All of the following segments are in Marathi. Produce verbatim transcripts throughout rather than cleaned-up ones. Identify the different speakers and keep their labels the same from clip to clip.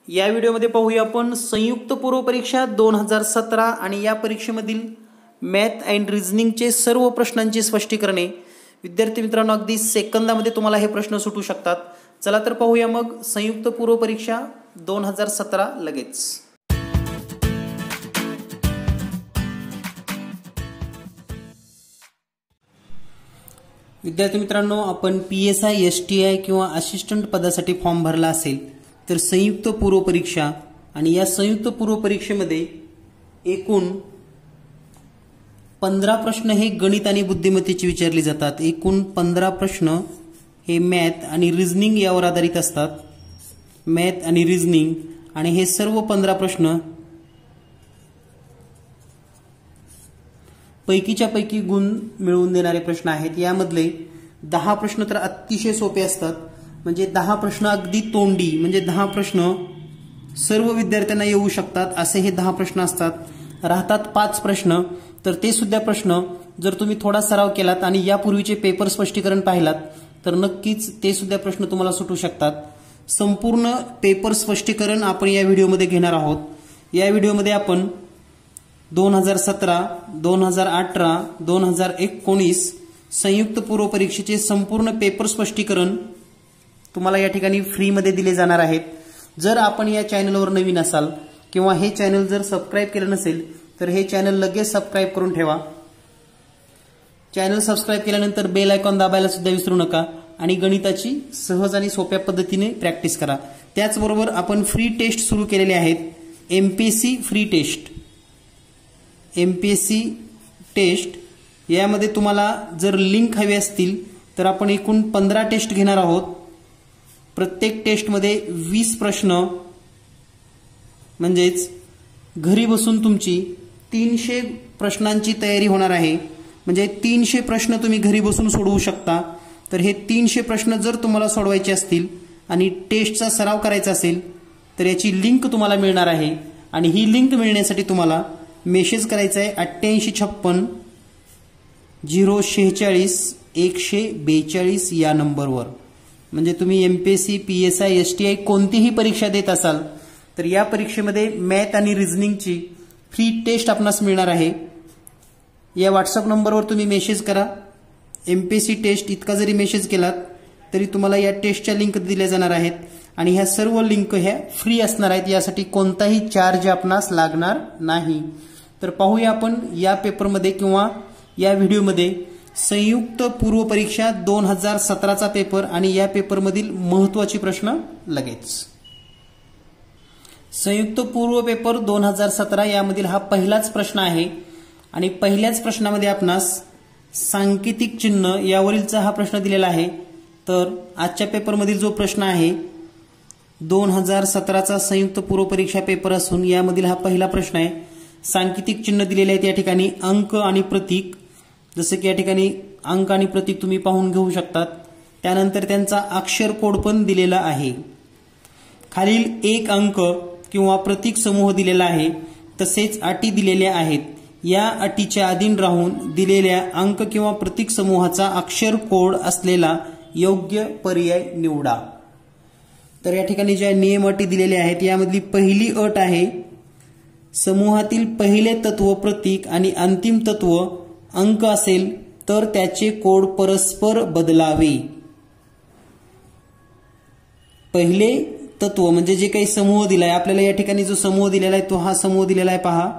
Speaker 1: या व्हिडिओमध्ये पाहूया आपण संयुक्त पूर्व परीक्षा दोन हजार सतरा आणि या परीक्षेमधील मॅथ अँड रिझनिंगचे सर्व प्रश्नांची स्पष्टीकरणे। विद्यार्थी मित्रांनो, अगदी सेकंदामध्ये तुम्हाला हे प्रश्न सुटू शकतात। चला तर पाहूया मग संयुक्त पूर्व परीक्षा दोन हजार सतरा लगेच। विद्यार्थी मित्रांनो, आपण P S I, S T I किंवा असिस्टंट पदासाठी फॉर्म भरला असेल तर संयुक्त पूर्व परीक्षा आणि या संयुक्त पूर्व परीक्षेमध्ये एकूण पंधरा प्रश्न हे गणित आणि बुद्धिमत्तेचे विचारले जातात। एकूण पंधरा प्रश्न हे मॅथ आणि रिझनिंग यावर आधारित असतात। मॅथ आणि रिझनिंग आणि हे सर्व पंधरा प्रश्न पैकीच्या पैकी गुण मिळवून देणारे प्रश्न आहेत। यामधले दहा प्रश्न तर अतिशय सोपे असतात, म्हणजे दहा प्रश्न अगदी तोंडी, म्हणजे दहा प्रश्न सर्व विद्यार्थ्यांना येऊ शकतात असे हे दहा प्रश्न असतात। राहतात पाच प्रश्न, तर ते सुद्धा प्रश्न जर तुम्ही थोडा सराव केलात आणि यापूर्वीचे पेपर स्पष्टीकरण पाहिलात तर नक्कीच ते सुद्धा प्रश्न तुम्हाला सुटू शकतात। संपूर्ण पेपर स्पष्टीकरण आपण या व्हिडिओमध्ये घेणार आहोत। या व्हिडिओमध्ये आपण दोन हजार सतरा, दोन हजार अठरा, दोन हजार एकोणीस संयुक्त पूर्व परीक्षेचे संपूर्ण पेपर स्पष्टीकरण तुम्हाला या ठिकाणी फ्री मध्ये दिले जाणार आहेत। जर आपण या चॅनलवर नवीन असाल किंवा हे चॅनल जर सबस्क्राइब केलं नसेल तर हे चॅनल लगेच सबस्क्राइब करून ठेवा। चॅनल सबस्क्राइब केल्यानंतर बेल आयकॉन दाबायला सुद्धा विसरू नका आणि गणिताची सहज आणि सोप्या पद्धतीने प्रॅक्टिस करा। त्याचबरोबर आपण फ्री टेस्ट सुरू केलेले आहेत। MPSC free test, MPSC test यामध्ये तुम्हाला जर लिंक हवी असतील तर आपण एकूण पंधरा टेस्ट घेणार आहोत। प्रत्येक टेस्टमध्ये वीस प्रश्न, म्हणजेच घरी बसून तुमची तीनशे प्रश्नांची तयारी होणार आहे। म्हणजे तीनशे प्रश्न तुम्ही घरी बसून सोडवू शकता। तर हे तीनशे प्रश्न जर तुम्हाला सोडवायचे असतील आणि टेस्टचा सराव करायचा असेल तर याची लिंक तुम्हाला मिळणार आहे आणि ही लिंक मिळण्यासाठी तुम्हाला मेसेज करायचा आहे अठ्ठ्याऐंशी छप्पन झिरो शेहेचाळीस एकशे बेचाळीस या नंबरवर। म्हणजे तुम्ही MPSC, P S I, S T I कोणतीही परीक्षा देत असाल तर या परीक्षेमध्ये मॅथ आणि रिझनिंगची फ्री टेस्ट आपणास मिळणार आहे। या व्हॉट्सअप नंबरवर तुम्ही मेसेज करा। एमपीएससी टेस्ट इतका जरी मेसेज केलात तरी तुम्हाला या टेस्टच्या लिंक दिल्या जाणार आहेत आणि ह्या सर्व लिंक ह्या फ्री असणार आहेत। यासाठी कोणताही चार्ज आपणास लागणार नाही। तर पाहूया आपण या पेपरमध्ये किंवा या व्हिडिओमध्ये संयुक्त पूर्व परीक्षा दोन हजार सतराचा पेपर आणि या पेपरमधील महत्त्वाचे प्रश्न लगेच। संयुक्त पूर्व पेपर दोन हजार सतरा यामधील हा पहिलाच प्रश्न आहे आणि पहिल्याच प्रश्नामध्ये आपणास सांकेतिक चिन्ह यावरीलचा हा प्रश्न दिलेला आहे। तर आजच्या पेपरमधील जो प्रश्न आहे दोन हजार सतराचा संयुक्त पूर्व परीक्षा पेपर असून यामधील हा पहिला प्रश्न आहे। सांकेतिक चिन्ह दिलेले आहेत या ठिकाणी अंक आणि प्रतीक, जसे की या ठिकाणी अंक आणि प्रतीक तुम्ही पाहून घेऊ शकतात। त्यानंतर त्यांचा अक्षर कोड पण दिलेला आहे। खालील एक अंक किंवा प्रतीक समूह दिलेला आहे, तसेच अटी दिलेल्या आहेत। या अटीच्या अधीन राहून दिलेल्या अंक किंवा प्रतीक समूहाचा अक्षर कोड असलेला योग्य पर्याय निवडा। तर या ठिकाणी ज्या नियम अटी दिलेल्या आहेत यामधली पहिली अट आहे समूहातील पहिले तत्व प्रतीक आणि अंतिम तत्व अंक असेल तर त्याचे कोड परस्पर बदलावे। पहिले तत्व म्हणजे जे काही समूह दिलाय आपल्याला, या ठिकाणी जो समूह दिलेला आहे तो हा समूह दिलेला आहे पहा।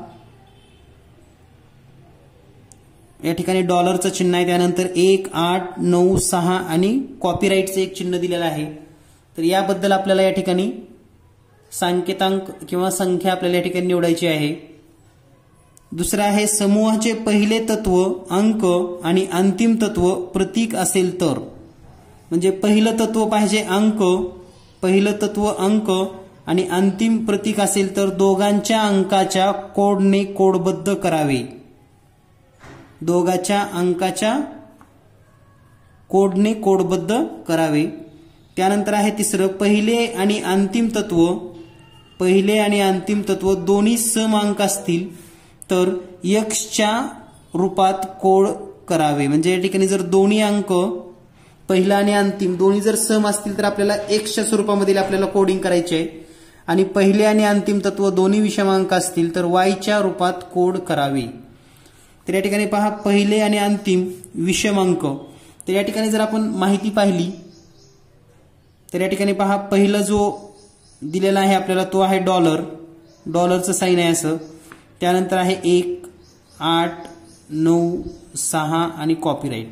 Speaker 1: या ठिकाणी डॉलरचं चिन्ह आहे, त्यानंतर एक, आठ, नऊ, सहा आणि कॉपीराईटचं एक चिन्ह दिलेलं आहे। तर याबद्दल आपल्याला या ठिकाणी सांकेतांक किंवा संख्या आपल्याला या ठिकाणी निवडायची आहे। दुसरा आहे समूहाचे पहिले तत्व अंक आणि अंतिम तत्व प्रतीक असेल तर, म्हणजे पहिलं तत्व पाहिजे अंक, पहिलं तत्व अंक आणि अंतिम प्रतीक असेल तर दोघांच्या अंकाच्या कोडने कोडबद्ध करावे। दोघांच्या अंकाच्या कोडने कोडबद्ध करावे। त्यानंतर आहे तिसरं पहिले आणि अंतिम तत्व, पहिले आणि अंतिम तत्व दोन्ही सम अंक असतील तर एक्सच्या रूपात कोड करावे। म्हणजे या ठिकाणी जर दोन्ही अंक पहिला आणि अंतिम दोन्ही जर सम असतील तर आपल्याला एक्सच्या स्वरूपामध्ये आपल्याला कोडिंग करायचे आहे आणि पहिले आणि अंतिम तत्व दोन्ही विषमांक असतील तर वायच्या रूपात कोड करावे. तर या ठिकाणी पहा पहिले आणि अंतिम विषमांक. तर या ठिकाणी जर आपण माहिती पाहिली तर या ठिकाणी पहा पहिला जो दिलेला आहे आपल्याला तो आहे डॉलर, डॉलरचं साईन आहे असं. त्यानंतर आहे एक, आठ, नऊ, सहा आणि कॉपीराईट.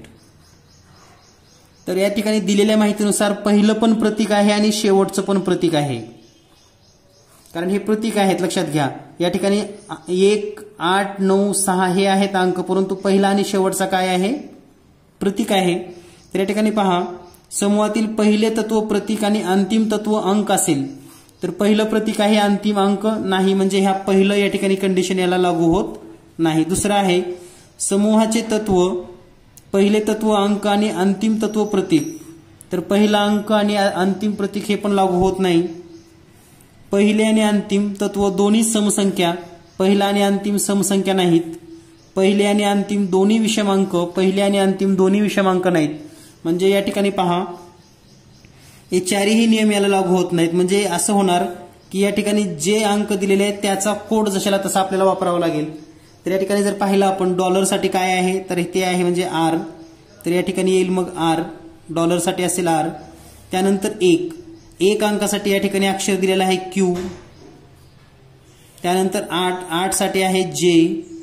Speaker 1: तर या ठिकाणी दिलेल्या माहितीनुसार पहिलं पण प्रतीक आहे आणि शेवटचं पण प्रतीक आहे, कारण हे प्रतीक आहेत लक्षात घ्या. या ठिकाणी एक, आठ, नऊ, सहा हे आहेत अंक, परंतु पहिला आणि शेवटचा काय आहे प्रतीक आहे. तर या ठिकाणी पहा समूहातील पहिले तत्व प्रतीक आणि अंतिम तत्व अंक असेल तर पहिलं प्रतीक आहे अंतिम अंक नाही, म्हणजे ह्या पहिलं या ठिकाणी कंडिशन याला लागू होत नाही. दुसरं आहे समूहाचे तत्व पहिले तत्व अंक आणि अंतिम तत्व प्रतीक, तर पहिला अंक आणि अंतिम प्रतीक हे पण लागू होत नाही. पहिले आणि अंतिम तत्व दोन्ही समसंख्या, पहिला आणि अंतिम समसंख्या नाहीत. पहिले आणि अंतिम दोन्ही विषमांक, पहिले आणि अंतिम दोन्ही विषमांक नाहीत, म्हणजे या ठिकाणी पहा हे चारही नियम याला लागू होत नाहीत. म्हणजे असं होणार की या ठिकाणी जे अंक दिलेले आहेत त्याचा कोड जशाला तसा आपल्याला वापरावा लागेल. तर या ठिकाणी जर पाहिलं आपण डॉलरसाठी काय आहे तर ते आहे म्हणजे आर, तर या ठिकाणी येईल मग आर, डॉलरसाठी असेल आर. त्यानंतर एक, एक अंकासाठी या ठिकाणी अक्षर दिलेलं आहे क्यू. त्यानंतर आठ, आठ साठी आहे जे.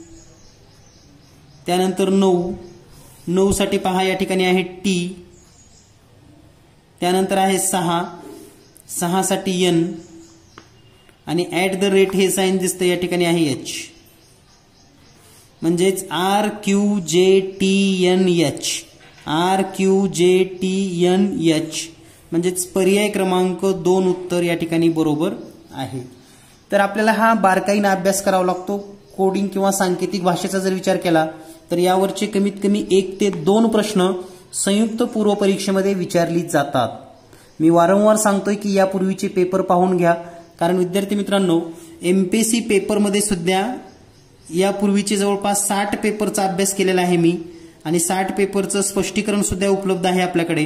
Speaker 1: त्यानंतर नऊ, नऊ साठी पहा या ठिकाणी आहे टी. त्यानंतर आहे सहा, सहा साठी एन आणि ऍट द रेट हे साईन दिसतं या ठिकाणी आहे एच. म्हणजेच R Q J T N H, R Q J T N H, म्हणजेच पर्याय क्रमांक दोन उत्तर या ठिकाणी बरोबर आहे. तर आपल्याला हा बारकाईने अभ्यास करावा लागतो. कोडिंग किंवा सांकेतिक भाषेचा जर विचार केला तर यावरचे कमीत कमी एक ते दोन प्रश्न संयुक्त पूर्व परीक्षेमध्ये विचारली जातात. मी वारंवार सांगतोय की यापूर्वीचे पेपर पाहून घ्या, कारण विद्यार्थी मित्रांनो एमपीएससी पेपरमध्ये सुद्धा यापूर्वीचे जवळपास साठ पेपरचा अभ्यास केलेला आहे मी, आणि साठ पेपरचं स्पष्टीकरण सुद्धा उपलब्ध आहे आपल्याकडे.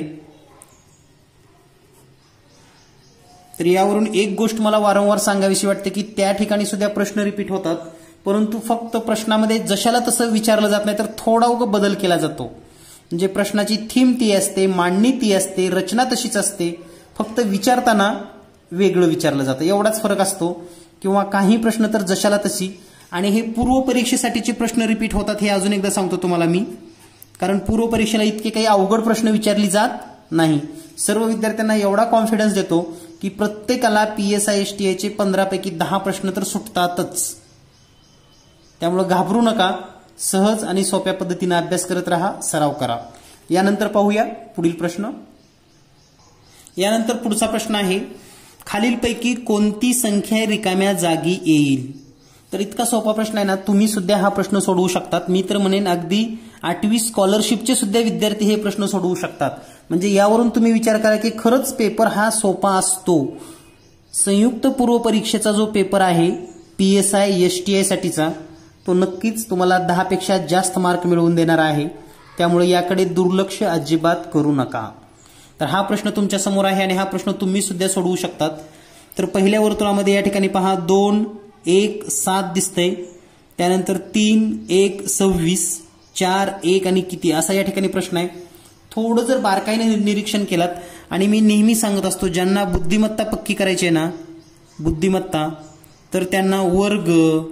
Speaker 1: तर यावरून एक गोष्ट मला वारंवार सांगावीशी वाटते की त्या ठिकाणी सुद्धा प्रश्न रिपीट होतात, परंतु फक्त प्रश्नामध्ये जशाला तसं विचारलं जात नाही, तर थोडा उगा बदल केला जातो. म्हणजे प्रश्नाची थीम ती असते, मांडणी ती असते, रचना तशीच असते, फक्त विचारताना वेगळं विचारलं जातं, एवढाच फरक असतो. किंवा काही प्रश्न तर जशाला तशी. आणि हे पूर्व परीक्षेसाठीचे प्रश्न रिपीट होतात हे अजून एकदा सांगतो तुम्हाला मी, कारण पूर्व परीक्षेला इतके काही अवघड प्रश्न विचारली जात नाही. सर्व विद्यार्थ्यांना एवढा कॉन्फिडन्स देतो की प्रत्येकाला पीएसआय एसटीआयचे पंधरा पैकी दहा प्रश्न तर सुटतातच. त्यामुळे घाबरू नका, सहज आणि सोप्या पद्धतीने अभ्यास करत राहा, सराव करा. यानंतर पाहूया पुढील प्रश्न. यानंतर पुढचा प्रश्न आहे खालीलपैकी कोणती संख्या रिकाम्या जागी येईल. तर इतका सोपा प्रश्न आहे ना, तुम्ही सुद्धा हा प्रश्न सोडवू शकतात. मी तर म्हणेन अगदी आठवी स्कॉलरशिपचे सुद्धा विद्यार्थी हे प्रश्न सोडवू शकतात. म्हणजे यावरून तुम्ही विचार करा की खरंच पेपर हा सोपा असतो. संयुक्त पूर्व परीक्षेचा जो पेपर आहे पीएसआय एसटीआय साठीचा, तो नक्कीच तुम्हाला दहा पेक्षा जास्त मार्क मिळवून देणार आहे. त्यामुळे याकडे दुर्लक्ष अजिबात करू नका. तर हा प्रश्न तुमच्या समोर आहे आणि हा प्रश्न तुम्ही सुद्धा सोडवू शकतात. तर पहिल्या वर्तुळामध्ये या ठिकाणी पहा दोन, एक, सात दिसतंय. त्यानंतर तीन, एक, सव्वीस, चार, एक आणि किती असा या ठिकाणी प्रश्न आहे. थोडं जर बारकाईने निरीक्षण केलात, आणि मी नेहमी सांगत असतो ज्यांना बुद्धिमत्ता पक्की करायची आहे ना, बुद्धिमत्ता, तर त्यांना वर्ग,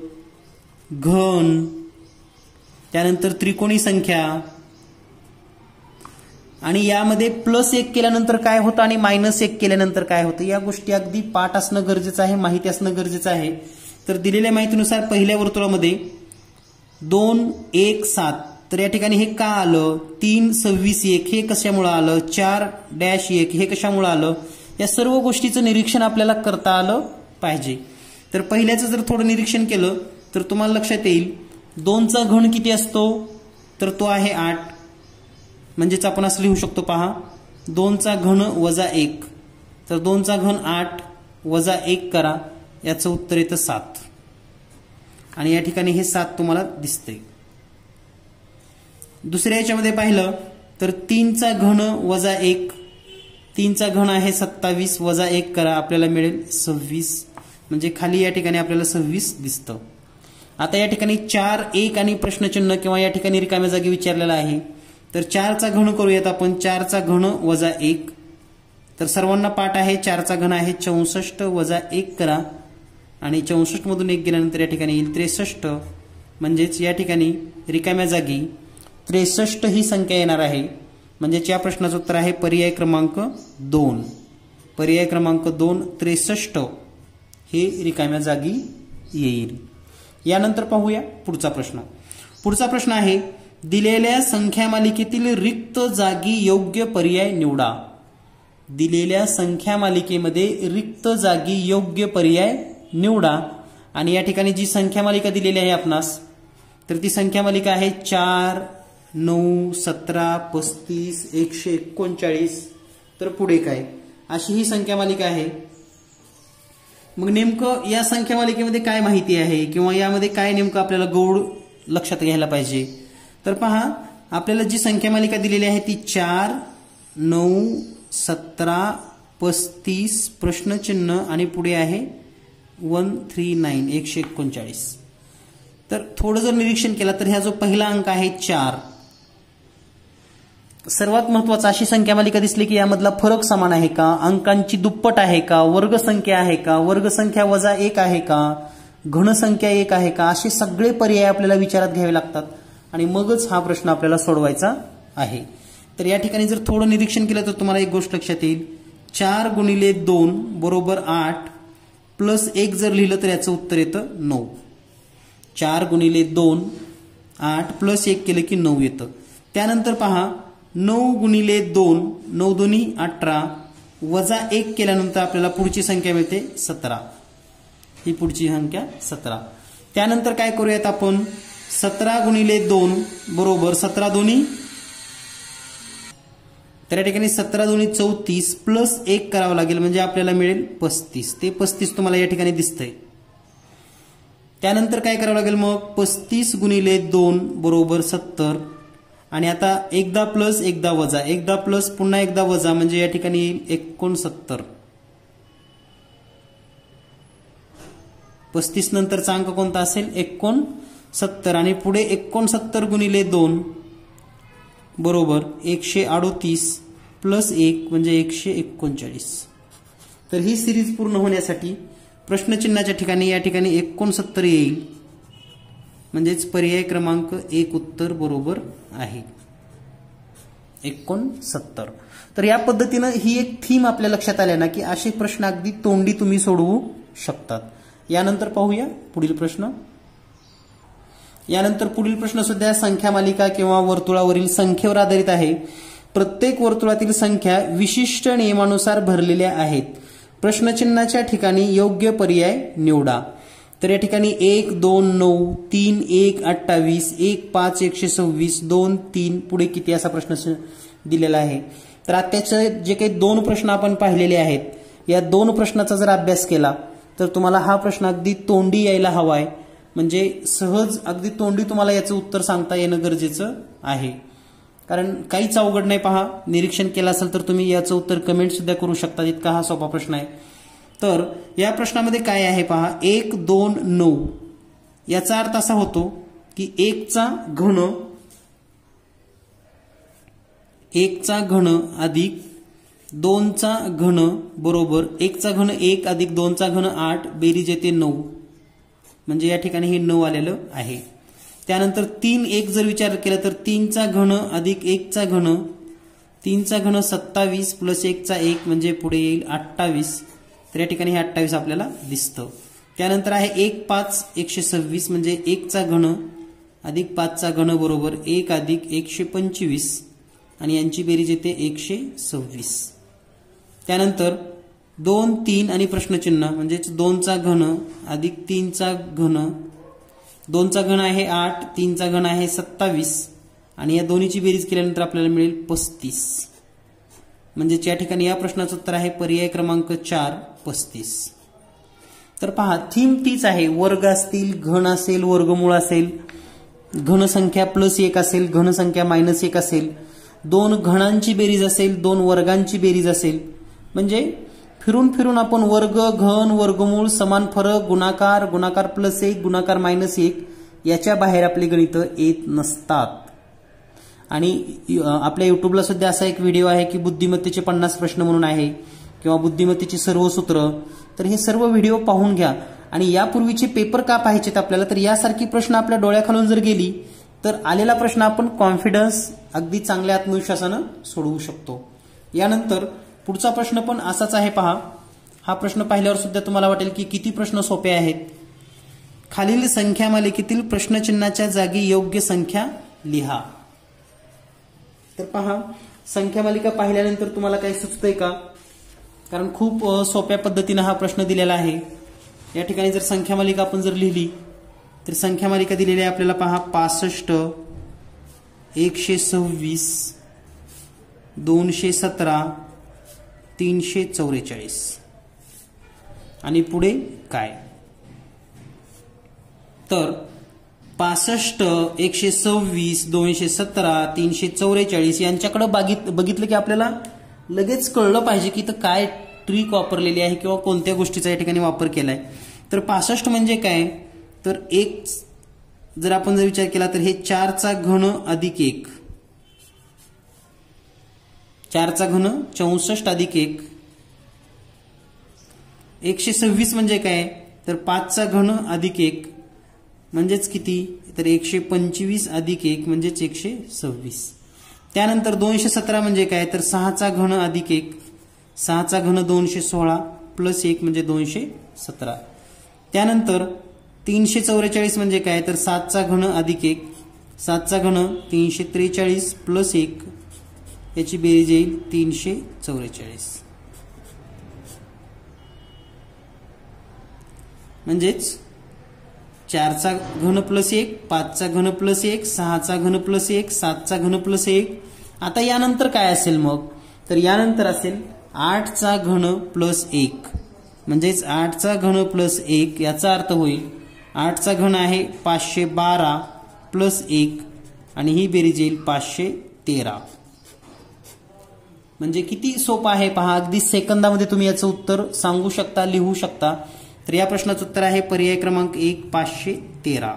Speaker 1: घन, त्यानंतर त्रिकोणी संख्या, आणि यामध्ये प्लस एक केल्यानंतर काय होतं आणि मायनस एक केल्यानंतर काय होतं या गोष्टी अगदी पाठ असणं गरजेचं आहे, माहिती असणं गरजेचं आहे. तर दिलेल्या माहितीनुसार पहिल्या वर्तुळामध्ये दोन, एक, सात, तर या ठिकाणी हे का आलं, तीन, सव्वीस, एक हे कशामुळे आलं, चार डॅश एक हे कशामुळे आलं, या सर्व गोष्टीचं निरीक्षण आपल्याला करता आलं पाहिजे. तर पहिल्याचं जर थोडं निरीक्षण केलं तर तुम्हाला लक्षात येईल दोनचा घन किती असतो, तर तो आहे आठ. म्हणजेच आपण असं लिहू शकतो पहा, दोनचा घन वजा एक, तर दोनचा घन आठ वजा एक करा, याचं उत्तर येतं सात. आणि या ठिकाणी हे सात तुम्हाला दिसतंय. दुसऱ्या याच्यामध्ये पाहिलं तर तीनचा घन वजा एक, तीनचा घन आहे सत्तावीस, वजा एक करा आपल्याला मिळेल सव्वीस. म्हणजे खाली या ठिकाणी आपल्याला सव्वीस दिसतं. आता या ठिकाणी चार एक आणि प्रश्नचिन्ह किंवा या ठिकाणी रिकाम्या जागी विचारलेला आहे. तर चारचा घन करूयात आपण. चारचा घन वजा एक. तर सर्वांना पाठ आहे. चारचा घन आहे चौसष्ट वजा एक करा आणि चौसष्ट मधून एक गेल्यानंतर या ठिकाणी येईल त्रेसष्ट. म्हणजेच या ठिकाणी रिकाम्या जागी त्रेसष्ट ही संख्या येणार आहे. म्हणजेच या प्रश्नाचं उत्तर आहे पर्याय क्रमांक दोन. पर्याय क्रमांक दोन त्रेसष्ट हे रिकाम्या जागी येईल. यानंतर पाहूया पुढचा प्रश्न. पुढचा प्रश्न आहे दिलेल्या संख्या मालिकेतील रिक्त जागी योग्य पर्याय निवडा. दिलेल्या संख्या मालिकेमध्ये रिक्त जागी योग्य पर्याय निवडा. आणि या ठिकाणी जी संख्या मालिका दिलेली आहे आपणास, तर ती संख्या मालिका आहे चार, नऊ, सतरा, पस्तीस, एकशे एकोणचाळीस. तर पुढे काय, अशी ही संख्या मालिका आहे. मग नेमकं या संख्या मालिकेमध्ये काय माहिती आहे किंवा यामध्ये काय नेमकं आपल्याला गौड लक्षात घ्यायला पाहिजे. तर पहा, आपल्याला जी संख्या मालिका दिलेली आहे ती चार, नऊ, सतरा, पस्तीस, प्रश्नचिन्ह आणि पुढे आहे वन थ्री नाईन एकशे एकोणचाळीस. तर थोडं जर निरीक्षण केलं तर ह्या जो पहिला अंक आहे चार, सर्वात महत्वाचा अशी संख्या मालिका दिसली की यामधला फरक समान आहे का, अंकांची दुप्पट आहे का, वर्गसंख्या आहे का, वर्गसंख्या वजा एक आहे का, घनसंख्या एक आहे का, असे सगळे पर्याय आपल्याला विचारात घ्यावे लागतात आणि मगच हा प्रश्न आपल्याला सोडवायचा आहे. तर या ठिकाणी जर थोडं निरीक्षण केलं तर तुम्हाला एक गोष्ट लक्षात येईल. चार गुणिले दोन बरोबर आठ प्लस एक जर लिहिलं तर याचं उत्तर येतं नऊ. चार गुणिले दोन आठ प्लस एक केलं की नऊ येतं. त्यानंतर पहा, नऊ गुणिले दोन, नऊ दोन्ही अठरा, वजा एक केल्यानंतर आपल्याला पुढची संख्या मिळते सतरा. ही पुढची संख्या सतरा. त्यानंतर काय करूयात आपण, सतरा गुणिले दोन बरोबर सतरा दोन्ही, तर या ठिकाणी सतरा दोन्ही चौतीस प्लस एक करावं लागेल म्हणजे आपल्याला मिळेल पस्तीस. ते पस्तीस तुम्हाला या ठिकाणी दिसतंय. त्यानंतर काय करावं लागेल मग, पस्तीस गुणिले दोन बरोबर सत्तर आणि आता एकदा प्लस एकदा वजा, एकदा प्लस पुन्हा एकदा वजा म्हणजे या ठिकाणी येईल एकोणसत्तर. पस्तीस नंतरचा अंक कोणता असेल, एकोणसत्तर. आणि पुढे एकोणसत्तर गुणिले दोन बरोबर एकशे अडोतीस प्लस एक म्हणजे एकशे एकोणचाळीस. तर ही सिरीज पूर्ण होण्यासाठी प्रश्नचिन्हाच्या ठिकाणी या ठिकाणी एकोणसत्तर येईल. म्हणजेच पर्याय क्रमांक एक उत्तर बरोबर आहे, एकोणसत्तर. तर या पद्धतीनं ही एक थीम आपल्या लक्षात आल्या ना की असे प्रश्न अगदी तोंडी तुम्ही सोडवू शकतात. यानंतर पाहूया पुढील प्रश्न. यानंतर पुढील प्रश्न सुद्धा संख्या मालिका किंवा वर्तुळावरील संख्येवर आधारित आहे. प्रत्येक वर्तुळातील संख्या विशिष्ट नियमानुसार भरलेल्या आहेत. प्रश्नचिन्हाच्या ठिकाणी योग्य पर्याय निवडा. तर या ठिकाणी एक, दोन, नऊ, तीन, एक, अठ्ठावीस, एक, पाच, एकशे सव्वीस, दोन, तीन, पुढे किती असा प्रश्न दिलेला आहे. तर आत्ताचे जे काही दोन प्रश्न आपण पाहिलेले आहेत, या दोन प्रश्नाचा जर अभ्यास केला तर तुम्हाला हा प्रश्न अगदी तोंडी यायला हवाय. म्हणजे सहज अगदी तोंडी तुम्हाला याचं उत्तर सांगता येणं गरजेचं आहे. कारण काहीच अवघड नाही. पहा, निरीक्षण केलं असेल तर तुम्ही याचं उत्तर कमेंट सुद्धा करू शकता. इतका हा सोपा प्रश्न आहे. तर या प्रश्नामध्ये काय आहे पहा, एक, दोन, नऊ याचा अर्थ असा होतो की एकचा घन, एकचा घन अधिक दोनचा घन बरोबर एकचा घन एक अधिक दोनचा घन आठ बेरीज येते नऊ. म्हणजे या ठिकाणी हे नऊ आलेलं आहे. त्यानंतर तीन एक जर विचार केला तर तीनचा घन अधिक एकचा घन, तीनचा घन सत्तावीस प्लस एकचा एक म्हणजे पुढे येईल अठ्ठावीस. तर या ठिकाणी हे अठ्ठावीस आपल्याला दिसतं. त्यानंतर आहे एक पाच एकशे सव्वीस म्हणजे एकचा घन अधिक पाचचा घन बरोबर एक अधिक एकशे पंचवीस आणि यांची बेरीज येते एकशे सव्वीस. त्यानंतर दोन, तीन आणि प्रश्नचिन्ह म्हणजेच दोनचा घन अधिक तीनचा घन, दोनचा घन आहे आठ, तीनचा घन आहे सत्तावीस आणि या दोन्हीची बेरीज केल्यानंतर आपल्याला मिळेल पस्तीस. म्हणजे या ठिकाणी या प्रश्नाचं उत्तर आहे पर्याय क्रमांक चार, पस्तीस. तर पहा, थीम तीच आहे. वर्ग असतील, घन असेल, वर्गमूळ असेल, घनसंख्या प्लस एक असेल, घनसंख्या मायनस एक असेल, दोन घणांची बेरीज असेल, दोन वर्गांची बेरीज असेल. म्हणजे फिरून फिरून आपण वर्ग, घन, वर्गमूळ, समान फरक, गुणाकार, गुणाकार प्लस एक, गुणाकार मायनस एक याच्या बाहेर आपली गणितं येत नसतात. आणि आपल्या युट्यूबला सुद्धा असा एक व्हिडिओ आहे की बुद्धिमत्तेचे पन्नास प्रश्न म्हणून आहे किंवा बुद्धिमत्तेची सर्व सूत्र. तर हे सर्व व्हिडिओ पाहून घ्या. आणि यापूर्वीचे पेपर का पाहायचेत आपल्याला, तर यासारखी प्रश्न आपल्या डोळ्याखालून जर गेली तर आलेला प्रश्न आपण कॉन्फिडन्स अगदी चांगल्या आत्मविश्वासानं सोडवू शकतो. यानंतर पुढचा प्रश्न पण असाच आहे पहा. हा प्रश्न पाहिल्यावर सुद्धा तुम्हाला वाटेल की किती प्रश्न सोपे आहेत. खालील संख्या मालिकेतील प्रश्नचिन्हाच्या जागी योग्य संख्या लिहा. तर पहा, संख्या मालिका पाहिल्यानंतर तुम्हाला काही सुचतंय का? कारण खूप सोप्या पद्धतीने हा प्रश्न दिलेला आहे. या ठिकाणी जर संख्या मालिका आपण जर लिहिली तर संख्या मालिका दिलेली आहे आपल्याला पहा. पासष्ट, एकशे सव्वीस, दोनशे सतरा, तीनशे चौवेचाळीस. आणि पुढे काय? तर पासष्ट, एकशे सव्वीस, दोनशे सतरा, तीनशे चौवेचाळीस यांच्याकडे बघितलं की आपल्याला लगेच कळलं पाहिजे की इथं काय ट्रिक वापरलेली आहे किंवा कोणत्या गोष्टीचा या ठिकाणी वापर केलाय. तर पासष्ट म्हणजे काय, तर एक जर आपण जर विचार केला तर हे चारचा घन अधिक एक, चारचा घन चौसष्ट अधिक एक. एकशे सव्वीस म्हणजे काय, तर पाचचा घन अधिक एक म्हणजेच किती, तर एकशे पंचवीस अधिक एक म्हणजेच एकशे सव्वीस. त्यानंतर दोनशे सतरा म्हणजे काय, तर सहाचा घन अधिक एक, सहाचा घन दोनशे सोळा प्लस एक म्हणजे दोनशे सतरा. त्यानंतर तीनशे चौवेचाळीस म्हणजे काय, तर सातचा घन अधिक एक, सातचा घन तीनशे त्रेचाळीस प्लस एक याची बेरीज येईल तीनशे चौवेचाळीस. म्हणजेच चारचा घन प्लस एक, पाचचा घन प्लस एक, सहाचा घन प्लस एक, सातचा घन प्लस एक. आता यानंतर काय असेल मग, तर यानंतर असेल आठचा घन प्लस एक, म्हणजेच आठचा घन प्लस एक. याचा अर्थ होईल आठचा घन आहे पाचशे बारा प्लस एक आणि ही बेरीज येईल पाचशे तेरा. म्हणजे किती सोपं आहे पहा. अगदी सेकंदामध्ये तुम्ही याचं उत्तर सांगू शकता, लिहू शकता. तर या प्रश्नाचं उत्तर आहे पर्याय क्रमांक एक, पाचशे तेरा.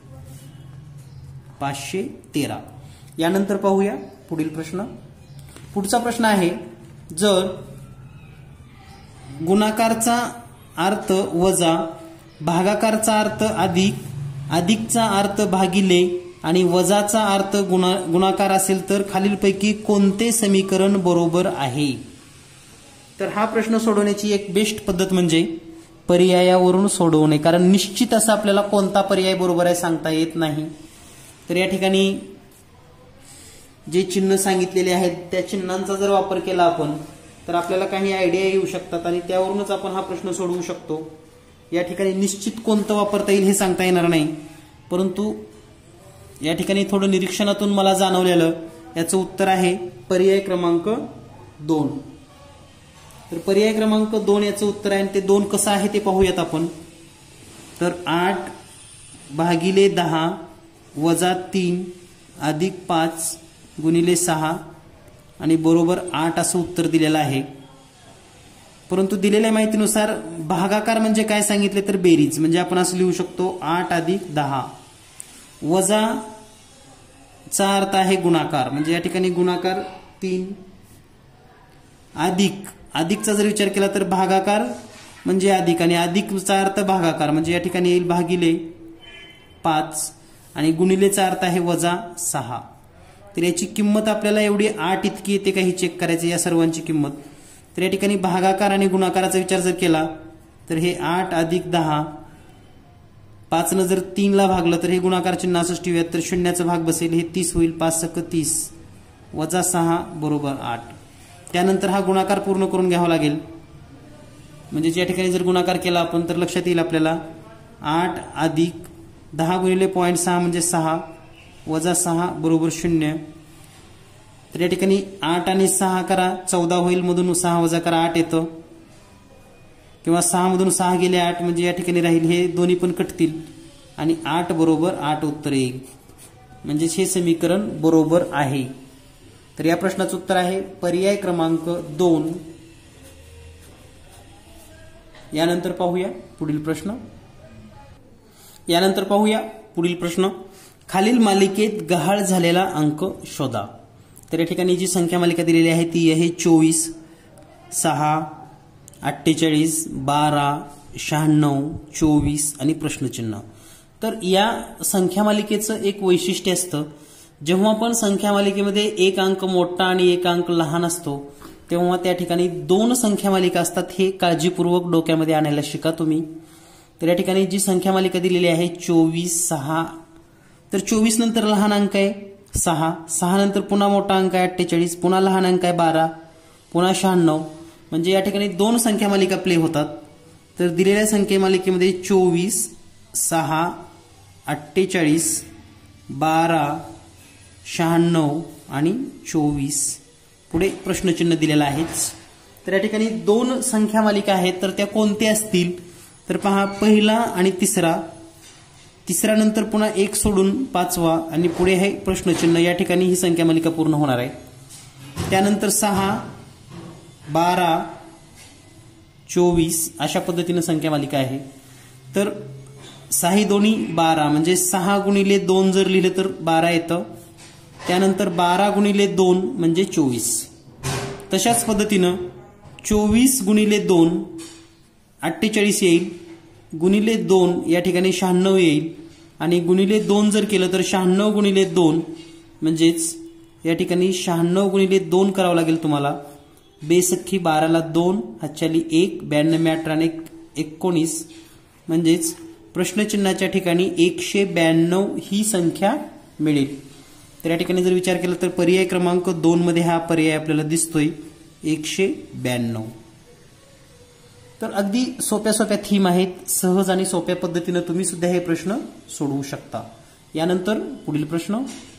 Speaker 1: पाचशे तेरा. यानंतर पाहूया पुढील प्रश्न. पुढचा प्रश्न आहे, जर गुणाकारचा अर्थ वजा, भागाकारचा अर्थ अधिक, अधिकचा अर्थ भागिले आणि वजाचा अर्थ गुणा गुणाकार असेल तर खालीलपैकी कोणते समीकरण बरोबर आहे? तर हा प्रश्न सोडवण्याची एक बेस्ट पद्धत म्हणजे पर्यायावरून सोडवणे. कारण निश्चित असं आपल्याला कोणता पर्याय बरोबर आहे सांगता येत नाही. तर या ठिकाणी जे चिन्ह सांगितलेले आहेत त्या चिन्हांचा जर वापर केला आपण तर आपल्याला काही आयडिया येऊ शकतात आणि त्यावरूनच आपण हा प्रश्न सोडवू शकतो. या ठिकाणी निश्चित कोणतं वापरता येईल हे सांगता येणार नाही, परंतु या ठिकाणी थोडं निरीक्षणातून मला जाणवलेलं याचं उत्तर आहे पर्याय क्रमांक दोन. तर पर्याय क्रमांक दोन याचं उत्तर आहे आणि ते दोन कसं आहे ते पाहूयात आपण. तर आठ भागिले दहा वजा तीन अधिक पाच गुणिले सहा आणि बरोबर आठ असं उत्तर दिलेलं आहे. परंतु दिलेल्या माहितीनुसार भागाकार म्हणजे काय सांगितले तर बेरीज, म्हणजे आपण असं लिहू शकतो आठ अधिक दहा. वजा चा अर्थ आहे गुणाकार, म्हणजे या ठिकाणी गुणाकार तीन. अधिक, अधिकचा जर विचार केला तर भागाकार म्हणजे अधिक आणि अधिकचा अर्थ भागाकार, म्हणजे या ठिकाणी येईल भागिले पाच आणि गुणिलेचा अर्थ आहे वजा सहा. तर याची किंमत आपल्याला एवढी आठ इतकी येते का ही चेक करायची या सर्वांची किंमत. तर या ठिकाणी भागाकार आणि गुणाकाराचा विचार जर केला तर हे आठ अधिक दहा, पाच न जर तीन ला भागलं तर हे गुणाकार चिन्ह असंच ठेवूयात, तर शून्याचा भाग बसेल, हे तीस होईल, पाच सक तीस वजा सहा बरोबर आठ. त्यानंतर हा गुणाकार पूर्ण करून घ्यावा लागेल, म्हणजे या ठिकाणी जर गुणाकार केला आपण तर लक्षात येईल आपल्याला आठ अधिक दहा गुणिले पॉईंट सहा म्हणजे सहा वजा सहा बरोबर शून्य. तर या ठिकाणी आठ आणि सहा करा चौदा होईल, मधून सहा वजा करा आठ येतं, किंवा सहा मधून सहा गेले आठ म्हणजे या ठिकाणी राहील, हे दोन्ही पण कटतील आणि आठ बरोबर आठ उत्तर येईल, म्हणजे हे समीकरण बरोबर आहे. तर या प्रश्नाचं उत्तर आहे पर्याय क्रमांक दोन. यानंतर पाहूया पुढील प्रश्न यानंतर पाहूया पुढील प्रश्न खालील मालिकेत गहाळ झालेला अंक शोधा। तर या ठिकाणी जी संख्या मालिका दिलेली आहे ती आहे चोवीस, सहा, अठ्ठेचाळीस, बारा, शहाण्णव, चोवीस आणि प्रश्नचिन्ह। तर या संख्या मालिकेचं एक वैशिष्ट्य असतं, जेव्हा पण संख्या मालिकेमध्ये एक अंक मोठा आणि एक अंक लहान असतो तेव्हा त्या ठिकाणी दोन संख्या मालिका असतात, हे काळजीपूर्वक डोक्यामध्ये आणायला शिका तुम्ही। तर या ठिकाणी जी संख्या मालिका दिलेली आहे चोवीस, सहा, तर चोवीस नंतर लहान अंक आहे सहा, सहा नंतर पुन्हा मोठा अंक आहे अठ्ठेचाळीस, पुन्हा लहान अंक आहे बारा, पुन्हा शहाण्णव, म्हणजे या ठिकाणी दोन संख्या मालिका प्ले होतात। तर दिलेल्या संख्या मालिकेमध्ये चोवीस, सहा, अठ्ठेचाळीस, बारा, शहाण्णव आणि चोवीस, पुढे प्रश्नचिन्ह दिलेलं आहेच। तर या ठिकाणी दोन संख्या मालिका आहेत, तर त्या कोणत्या असतील तर पहा, पहिला आणि तिसरा, तिसऱ्या नंतर पुन्हा एक सोडून पाचवा आणि पुढे आहे प्रश्नचिन्ह, या ठिकाणी ही संख्या मालिका पूर्ण होणार आहे। त्यानंतर सहा, बारा, चोवीस अशा पद्धतीने संख्या मालिका आहे। तर सहा दोन्ही बारा, म्हणजे सहा गुणिले दोन जर लिहिले तर बारा येतं, त्यानंतर बारा गुणिले दोन म्हणजे चोवीस। तशाच पद्धतीनं चोवीस गुणिले दोन अठ्ठेचाळीस येईल, गुणिले दोन या ठिकाणी शहाण्णव येईल आणि गुणिले दोन जर केलं तर शहाण्णव गुणिले दोन म्हणजेच या ठिकाणी शहाण्णव गुणिले दोन करावं लागेल तुम्हाला। बेसख्खी बाराला दोन, हातच्याली एक, ब्याण्णव अठरा एकोणीस, म्हणजेच प्रश्नचिन्हाच्या ठिकाणी एकशे ब्याण्णव ही संख्या मिळेल। तर या ठिकाणी जर विचार केला तर पर्याय क्रमांक दोन मध्ये हा पर्याय आपल्याला दिसतोय एकशे ब्याण्णव। तर अगदी सोप्या सोप्या थीम आहेत, सहज आणि सोप्या पद्धतीने तुम्ही सुद्धा हे प्रश्न सोडवू शकता। यानंतर पुढील प्रश्न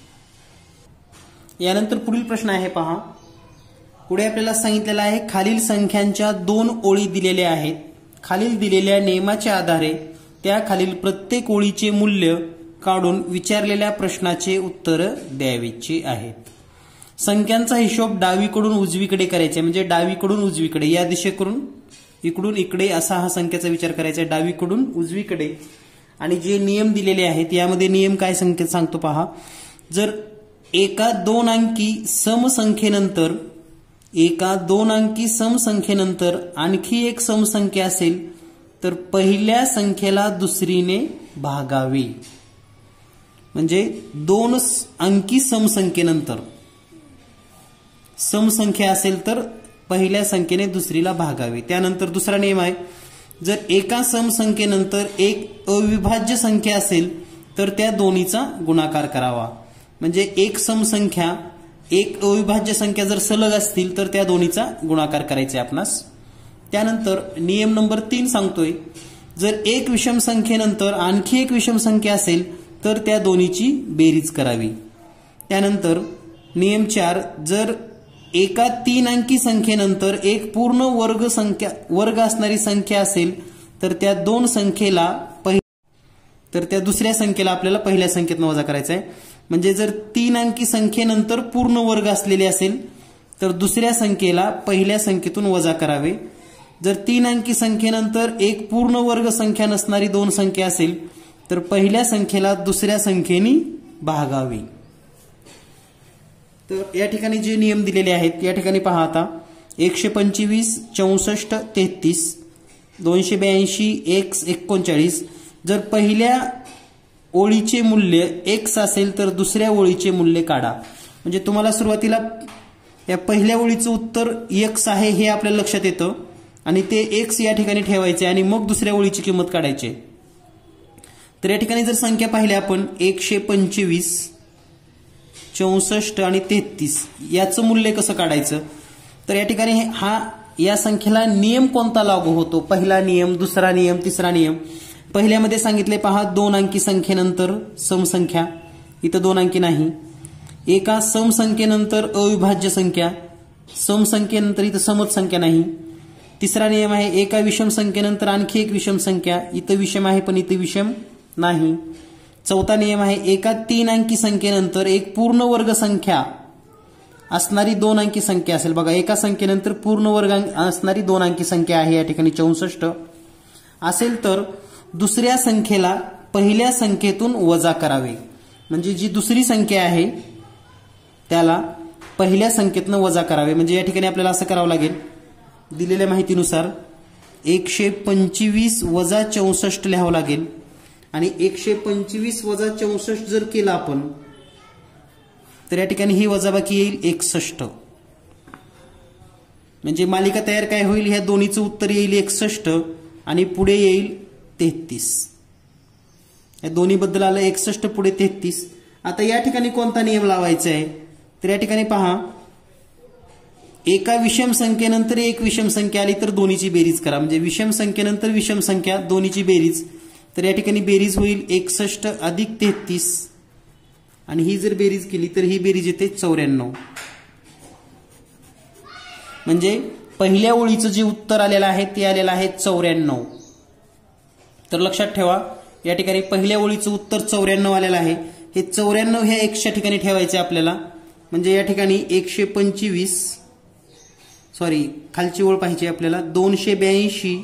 Speaker 1: यानंतर पुढील प्रश्न आहे पहा, पुढे आपल्याला सांगितलेलं आहे खालील संख्यांच्या दोन ओळी दिलेल्या आहेत, खालील दिलेल्या नियमाच्या आधारे त्या खालील प्रत्येक ओळीचे मूल्य काढून विचारलेल्या प्रश्नाचे उत्तर द्यायचे आहेत। संख्यांचा हिशोब डावीकडून उजवीकडे करायचा, म्हणजे डावीकडून उजवीकडे, या दिशेकडून इकडून इकडे असा हा संख्येचा विचार करायचा, डावीकडून उजवीकडे। आणि जे नियम दिलेले आहेत यामध्ये नियम काय संख्येत सांगतो पहा, जर एका दोन अंकी समसंख्येनंतर एका दोन अंकी समसंख्येनंतर आणखी एक समसंख्या असेल तर पहिल्या संख्येला दुसरीने भागावे, म्हणजे दोन अंकी समसंख्येनंतर समसंख्या असेल तर पहिल्या संख्येने दुसरीला भागावे। त्यानंतर दुसरा नियम आहे, जर एका समसंख्येनंतर एक अविभाज्य संख्या असेल तर त्या दोन्हीचा गुणाकार करावा, म्हणजे एक समसंख्या एक अविभाज्य संख्या जर सलग असतील तर त्या दोन्हीचा गुणाकार करायचा आहे आपणास। त्यानंतर नियम नंबर तीन सांगतोय, जर एक विषम संख्येनंतर आणखी एक विषम संख्या असेल तर त्या दोन्हीची बेरीज करावी। त्यानंतर नियम चार, जर एका तीन अंकी संख्येनंतर एक पूर्ण वर्ग संख्या वर्ग असणारी संख्या असेल तर त्या दोन संख्येला तर त्या दुसऱ्या संख्येला आपल्याला पहिल्या संख्येतून वजा करायचा आहे, म्हणजे जर तीन अंकी संख्येनंतर पूर्ण वर्ग असलेले असेल तर दुसऱ्या संख्येला पहिल्या संख्येतून वजा करावे। जर तीन अंकी संख्येनंतर एक पूर्ण वर्ग संख्या नसणारी दोन संख्या असेल तर पहिल्या संख्येला दुसऱ्या संख्येने भागावे। तर या ठिकाणी जे नियम दिलेले आहेत या ठिकाणी पहा, आता एकशे पंचवीस, चौसष्ट, तेहतीस, दोनशे ब्याऐंशी, एक्स एकोणचाळीस, जर पहिल्या ओळीचे मूल्य एक्स असेल तर दुसऱ्या ओळीचे मूल्य काढा। म्हणजे तुम्हाला सुरुवातीला या पहिल्या ओळीचं उत्तर एक्स आहे हे आपल्याला लक्षात येतं आणि ते एक्स या ठिकाणी ठेवायचे आणि मग दुसऱ्या ओळीची किंमत काढायची। तर या ठिकाणी जर संख्या पाहिल्या आपण एकशे पंचवीस, चौसष्ट आणि तेहतीस याचं मूल्य कसं काढायचं, तर या ठिकाणी हा या संख्येला नियम कोणता लागू होतो, पहिला नियम, दुसरा नियम, तिसरा नियम। पहिल्यामध्ये सांगितले पहा, दोन अंकी संख्येनंतर समसंख्या, इथं दोन अंकी नाही, एका समसंख्येनंतर अविभाज्य संख्या, समसंख्येनंतर इथं समच संख्या नाही। तिसरा नियम आहे एका विषम संख्येनंतर आणखी एक विषम संख्या, इथं विषम आहे पण इथं विषम नाही। चौथा नियम आहे एका तीन अंकी संख्येनंतर एक पूर्ण वर्ग संख्या असणारी दोन अंकी संख्या असेल, बघा एका संख्येनंतर पूर्ण वर्ग असणारी दोन अंकी संख्या आहे या ठिकाणी चौसष्ट। असेल तर दुसऱ्या संख्येला पहिल्या संख्येतून वजा करावे. म्हणजे जी दुसरी संख्या आहे त्याला पहिल्या संख्येतून वजा करावे. म्हणजे या ठिकाणी आपल्याला असं करावं लागेल, दिलेल्या माहितीनुसार एकशे पंचवीस वजा चौसष्ट लिहावं लागेल. आणि एकशे पंचवीस वजा चौसष्ट जर केला आपण तर या ठिकाणी ही वजाबाकी येईल एकसष्ट. म्हणजे मालिका तयार काय होईल, ह्या दोन्हीचं उत्तर येईल एकसष्ट आणि पुढे येईल तेहतीस. या दोन्ही बद्दल आलं एकसष्ट पुढे तेहतीस. आता या ठिकाणी कोणता नियम लावायचा आहे तर या ठिकाणी पहा, एका विषम संख्येनंतर एक विषम संख्या आली तर दोन्हीची बेरीज करा. म्हणजे विषम संख्येनंतर विषम संख्या दोन्हीची बेरीज. तर या ठिकाणी बेरीज होईल एकसष्ट अधिक तेहतीस आणि ही जर बेरीज केली तर ही बेरीज येते चौऱ्याण्णव. म्हणजे पहिल्या ओळीचं जे उत्तर आलेलं आहे ते आलेलं आहे चौऱ्याण्णव. तर लक्षात ठेवा, या ठिकाणी पहिल्या ओळीचं उत्तर चौऱ्याण्णव आलेलं आहे. हे चौऱ्याण्णव ह्या एकशे ठिकाणी ठेवायचे आपल्याला. म्हणजे या ठिकाणी एकशे पंचवीस सॉरी खालची ओळ पाहिजे आपल्याला दोनशे ब्याऐंशी,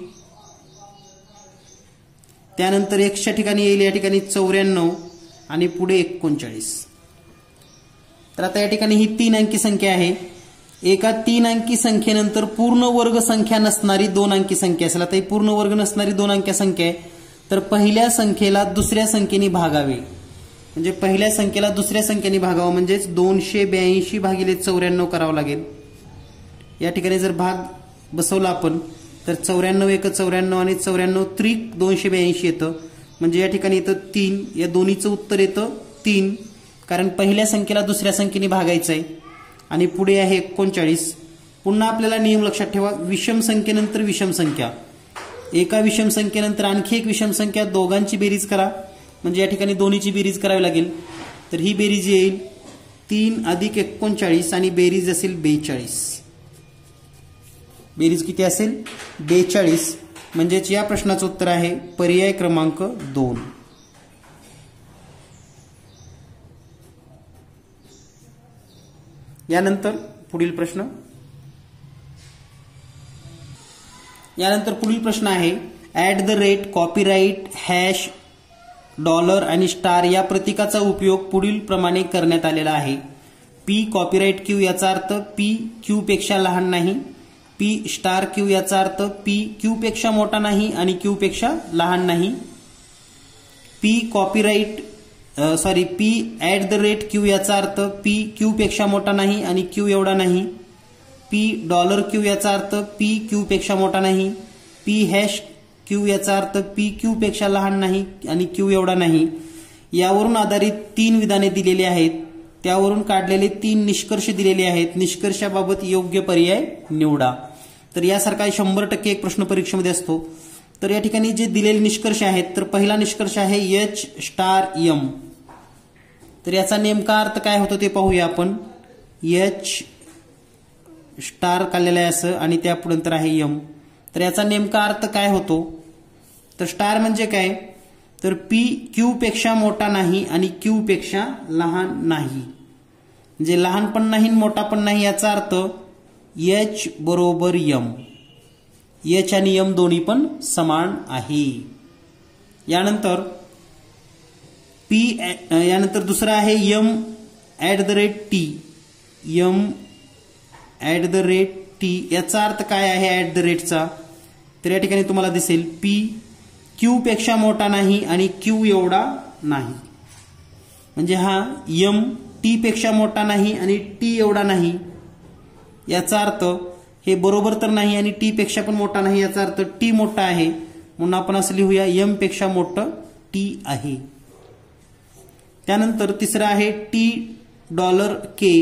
Speaker 1: त्यानंतर एकशे ठिकाणी येईल या ठिकाणी चौऱ्याण्णव आणि पुढे एकोणचाळीस. तर आता या ठिकाणी ही तीन अंकी संख्या आहे. एका तीन अंकी संख्येनंतर पूर्ण वर्ग संख्या नसणारी दोन अंकी संख्या असेल. आता ही पूर्ण वर्ग नसणारी दोन अंकी संख्या आहे तर पहिल्या संख्येला दुसऱ्या संख्येने भागावे. म्हणजे पहिल्या संख्येला दुसऱ्या संख्येने भागावं म्हणजेच दोनशे ब्याऐंशी भागिले चौऱ्याण्णव करावं लागेल. या ठिकाणी जर भाग बसवला आपण तर चौऱ्याण्णव एक चौऱ्याण्णव आणि चौऱ्याण्णव त्रिक दोनशे ब्याऐंशी येतं. म्हणजे या ठिकाणी येतं तीन. या दोन्हीचं उत्तर येतं तीन, कारण पहिल्या संख्येला दुसऱ्या संख्येने भागायचं आहे. आणि पुढे आहे एकोणचाळीस. पुन्हा आपल्याला नियम लक्षात ठेवा, विषम संख्येनंतर विषम संख्या, एका विषम संख्येनंतर आणखी एक विषम संख्या, दोघांची बेरीज करा. म्हणजे या ठिकाणी दोन्हीची बेरीज करावी लागेल. तर ही बेरीज येईल तीन अधिक एकोणचाळीस आणि बेरीज असेल बेचाळीस. बेरीज किती असेल बेचाळीस. म्हणजेच या प्रश्नाचं उत्तर आहे पर्याय क्रमांक दोन. यानंतर पुढील प्रश्न यानंतर पुढील प्रश्न आहे at the rate, copyright, hash, dollar आणि स्टार या प्रतीकाचा उपयोग पुढील प्रमाणे करण्यात आलेला आहे. पी कॉपीराइट क्यू याचा अर्थ पी क्यू पेक्षा लहान नाही. पी स्टार क्यू याचा अर्थ पी क्यू पेक्षा मोठा नाही आणि क्यू पेक्षा लहान नाही. P copyright sorry P at the rate Q याचा अर्थ पी क्यू पेक्षा मोठा नाही आणि क्यू एवढा नाही. पी डॉलर क्यू याचा अर्थ पी क्यू पेक्षा मोठा नाही. पी हॅश क्यू याचा अर्थ पी क्यू पेक्षा लहान नाही आणि क्यू एवढा नाही. यावरून आधारित तीन विधाने दिलेली आहेत. त्यावरून काढलेले तीन निष्कर्ष दिलेले आहेत. निष्कर्षाबाबत योग्य पर्याय निवडा. तर यासारखा शंभर टक्के एक प्रश्न परीक्षेमध्ये असतो. तर या ठिकाणी जे दिलेले निष्कर्ष आहेत तर पहिला निष्कर्ष आहे एच स्टार एम. तर याचा नेमका अर्थ काय होतो ते पाहूया आपण. एच स्टार काढलेला आहे असं आणि त्यापुढे नंतर आहे एम. तर याचा नेमका अर्थ काय होतो तर स्टार म्हणजे काय तर पी क्यू पेक्षा मोठा नाही आणि क्यू पेक्षा लहान नाही. म्हणजे लहान पण नाही मोठा पण नाही याचा अर्थ एच बरोबर एम. एच आणि एम दोन्ही पण समान आहे. यानंतर पी यानंतर दुसरा आहे M at the rate T. M at the rate T याचा अर्थ काय आहे ऍट द रेटचा तर या ठिकाणी तुम्हाला दिसेल पी क्यू पेक्षा मोठा नाही आणि क्यू एवढा नाही. म्हणजे हा एम टी पेक्षा मोठा नाही आणि टी एवढा नाही. याचा अर्थ हे बरोबर तर नाही आणि टी पेक्षा पण मोठा नाही. याचा अर्थ टी मोठा आहे म्हणून आपण असं लिहूया एम पेक्षा मोठं टी आहे. त्यानंतर तिसरं आहे टी डॉलर के.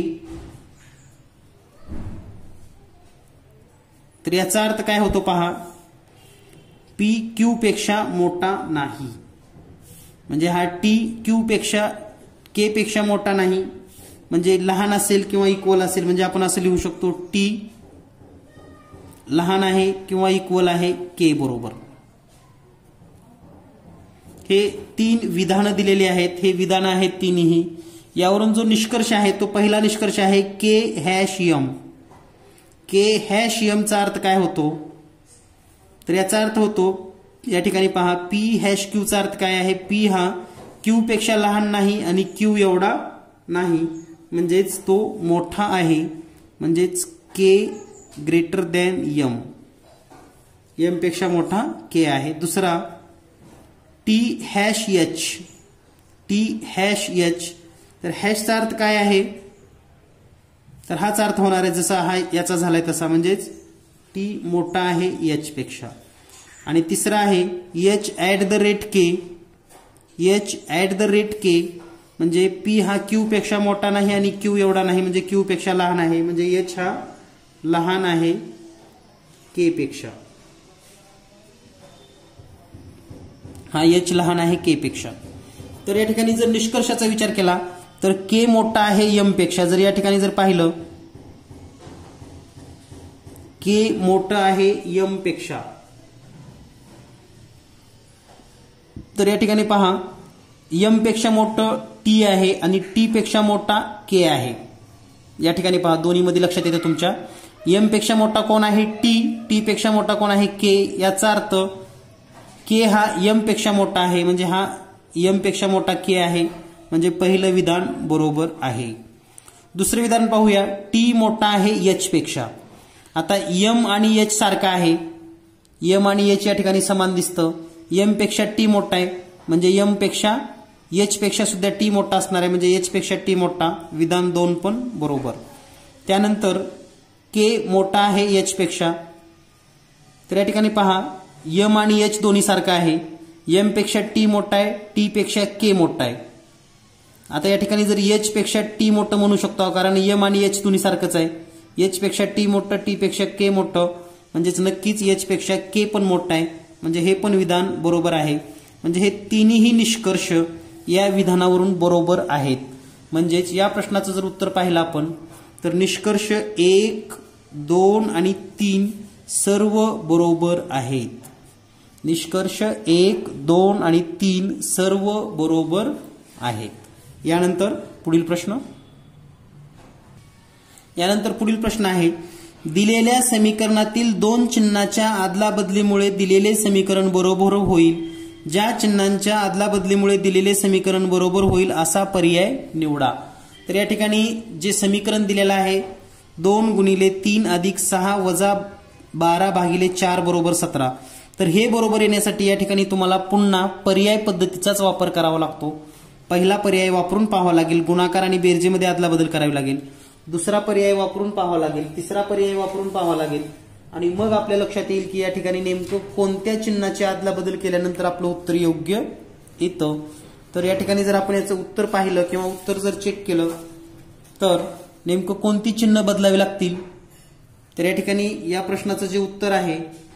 Speaker 1: तर याचा अर्थ काय होतो पहा पी क्यू पेक्षा मोठा नाही. म्हणजे हा टी क्यू पेक्षा के पेक्षा मोठा नाही म्हणजे लहान असेल किंवा इक्वल असेल. म्हणजे आपण असं लिहू शकतो टी लहान आहे किंवा इक्वल आहे के बरोबर. हे तीन विधानं दिलेली आहेत. हे विधानं आहेत तिन्ही. यावरून जो निष्कर्ष आहे तो पहिला निष्कर्ष आहे K hash M. K hash एमचा अर्थ काय होतो तर याचा अर्थ होतो या ठिकाणी पहा पी हॅश क्यूचा अर्थ काय आहे, पी हा क्यू पेक्षा लहान नाही आणि क्यू एवढा नाही, म्हणजेच तो मोठा आहे, म्हणजेच K greater than M, M पेक्षा मोठा के आहे. दुसरा T hash H, T hash H, तर हॅशचा अर्थ काय आहे, तर हाच अर्थ होणार आहे जसा हा याचा झालाय तसा, म्हणजेच टी मोठा आहे एच पेक्षा. आणि तिसरा आहे H at the rate K, H at the rate K म्हणजे पी हा क्यू पेक्षा मोठा नाही आणि क्यू एवढा नाही, म्हणजे क्यू पेक्षा लहान आहे, म्हणजे एच हा लहान आहे के पेक्षा, हा एच लहान आहे के पेक्षा. तर या ठिकाणी जर निष्कर्षाचा विचार केला तर के मोठा आहे एम पेक्षा. जर या ठिकाणी जर पाहिलं के मोठं आहे एम पेक्षा, तर या ठिकाणी पहा एम पेक्षा मोठं टी आहे आणि टी पेक्षा मोठा के आहे. या ठिकाणी पहा दोन्ही मध्ये लक्षात येतं तुमच्या, एम पेक्षा मोठा कोण आहे टी, टी पेक्षा मोठा कोण आहे के. याचा अर्थ के हा एम पेक्षा मोठा आहे, म्हणजे हा एम पेक्षा मोठा के आहे, म्हणजे पहिलं विधान बरोबर आहे. दुसरं विधान पाहूया, टी मोठा आहे एच पेक्षा. आता एम आणि एच सारखा आहे, एम आणि एच या ठिकाणी समान दिसतं, एम पेक्षा टी मोठा आहे, म्हणजे एम पेक्षा एच पेक्षा सुद्धा टी मोठा असणार आहे, म्हणजे एच पेक्षा टी मोठा, विधान दोन पण बरोबर. त्यानंतर के मोठा आहे एच पेक्षा, तर या ठिकाणी पहा एम आणि एच दोन्ही सारखा आहे, एम पेक्षा टी मोठा आहे, टी पेक्षा के मोठा आहे. आता या ठिकाणी जर एच पेक्षा टी मोठं म्हणू शकतो, कारण एम आणि एच दोन्ही सारखंच आहे, एच पेक्षा टी मोठं, टी पेक्षा के मोठं, म्हणजेच नक्कीच एच पेक्षा के पण मोठा आहे, म्हणजे हे पण विधान बरोबर आहे. म्हणजे हे तिन्ही निष्कर्ष या विधानावरून बरोबर आहेत. म्हणजेच या प्रश्नाचं जर उत्तर पाहिलं आपण तर निष्कर्ष एक, दोन आणि तीन सर्व बरोबर आहेत. निष्कर्ष एक, दोन आणि तीन सर्व बरोबर आहेत. यानंतर पुढील प्रश्न यानंतर पुढील प्रश्न आहे, दिलेल्या समीकरणातील दोन चिन्हाच्या आदलाबदलीमुळे दिलेले समीकरण बरोबर होईल. ज्या चिन्हांच्या आदलाबदलीमुळे दिलेले समीकरण बरोबर होईल असा पर्याय निवडा. तर या ठिकाणी जे समीकरण दिलेलं आहे दोन गुणिले तीन अधिक सहा वजा बारा भागिले चार बरोबर सतरा. तर हे बरोबर येण्यासाठी या ठिकाणी तुम्हाला पुन्हा पर्याय पद्धतीचाच वापर करावा लागतो. पहिला पर्याय वापरून पाहावा लागेल, गुणाकार आणि बेरजेमध्ये आदलाबदल करावी लागेल. दुसरा पर्याय वापरून पाहावा लागेल, तिसरा पर्याय वापरून पाहावा लागेल, आणि मग आपल्या लक्षात येईल की या ठिकाणी नेमकं कोणत्या चिन्हाची आदलाबदल केल्यानंतर आपलं उत्तर योग्य येतं. तर या ठिकाणी जर आपण याचं उत्तर पाहिलं किंवा उत्तर जर चेक केलं तर नेमकं कोणती चिन्ह बदलावी लागतील, तर या ठिकाणी या प्रश्नाचं जे उत्तर आहे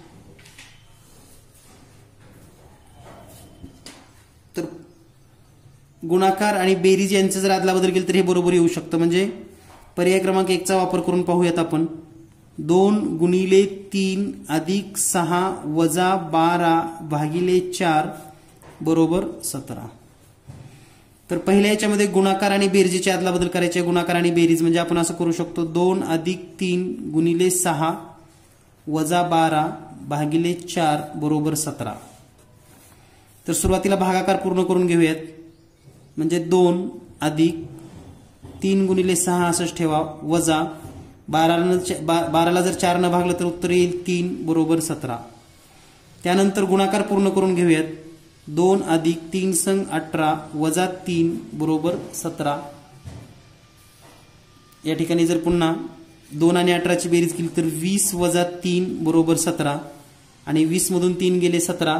Speaker 1: तर गुणाकार आणि बेरीज यांचं जर आदलाबदल केलं तर हे बरोबर येऊ शकतं. म्हणजे पर्याय क्रमांक एकचा वापर करून पाहूयात आपण. दोन गुणिले तीन अधिक सहा वजा बारा भागिले चार बरोबर सतरा. तर पहिल्या याच्यामध्ये गुणाकार आणि बेरजेची आदलाबदल करायची आहे, गुणाकार आणि बेरीज. म्हणजे आपण असं करू शकतो, दोन अधिक तीन गुणिले सहा वजा बारा भागिले चार बरोबर सतरा. तर सुरुवातीला भागाकार पूर्ण करून घेऊयात. म्हणजे दोन अधिक तीन गुणिले सहा असंच ठेवा, वजा बारानं बाराला जर चार न भागलं तर उत्तर येईल तीन बरोबर सतरा. त्यानंतर गुणाकार पूर्ण करून घेऊयात. दोन अधिक तीन संग अठरा वजा तीन बरोबर सतरा. या ठिकाणी जर पुन्हा दोन आणि अठराची बेरीज केली तर वीस वजा तीन बरोबर सतरा, आणि वीस मधून तीन गेले सतरा